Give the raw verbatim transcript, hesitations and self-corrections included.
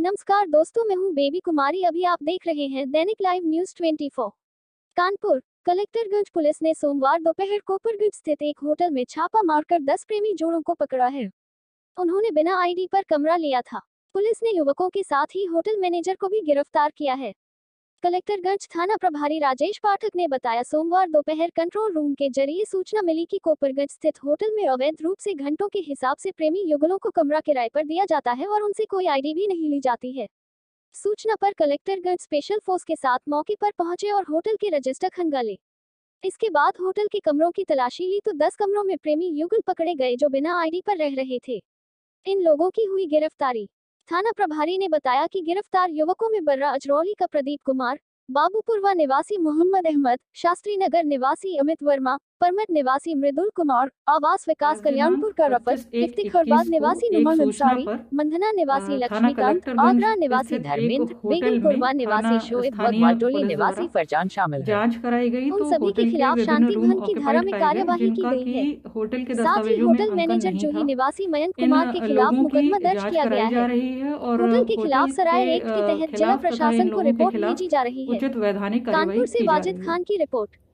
नमस्कार दोस्तों, मैं हूं बेबी कुमारी। अभी आप देख रहे हैं दैनिक लाइव न्यूज चौबीस। कानपुर कलेक्टरगंज पुलिस ने सोमवार दोपहर कोपरगंज स्थित एक होटल में छापा मारकर दस प्रेमी जोड़ों को पकड़ा है। उन्होंने बिना आईडी पर कमरा लिया था। पुलिस ने युवकों के साथ ही होटल मैनेजर को भी गिरफ्तार किया है। कलेक्टरगंज थाना प्रभारी राजेश पाठक ने बताया, सोमवार दोपहर कंट्रोल रूम के जरिए सूचना मिली कि कोपरगंज स्थित होटल में अवैध रूप से घंटों के हिसाब से प्रेमी युगलों को कमरा किराए पर दिया जाता है और उनसे कोई आईडी भी नहीं ली जाती है। सूचना पर कलेक्टरगंज स्पेशल फोर्स के साथ मौके पर पहुंचे और होटल के रजिस्टर खंगाले। इसके बाद होटल के कमरों की तलाशी ली तो दस कमरों में प्रेमी युगल पकड़े गए जो बिना आईडी पर रह रहे थे। इन लोगों की हुई गिरफ्तारी। थाना प्रभारी ने बताया कि गिरफ्तार युवकों में बर्रा अजरौली का प्रदीप कुमार, बाबूपुरवा निवासी मोहम्मद अहमद, शास्त्री नगर निवासी अमित वर्मा, परमट निवासी मृदुल कुमार, आवास विकास कल्याणपुर का रफत, इफ्तिखारबाद निवासी नुमान अंसारी, मंधना निवासी लक्ष्मीकांत, आगरा निवासी धर्मेंद्र, बेगमपुरवा निवासी शोएब व ग्वाटोली निवासी फरजान शामिल है। जांच कराई गई उन तो सभी के खिलाफ शांति भंग की धारा में कार्यवाही की गई है। होटल के साथ ही होटल मैनेजर जूही निवासी मयंक कुमार के खिलाफ मुकदमा दर्ज किया गया है। होटल के खिलाफ सराय एक्ट के तहत जिला प्रशासन को रिपोर्ट भेजी जा रही है। उचित वैधानिक कानपुर से वाजिद खान की रिपोर्ट।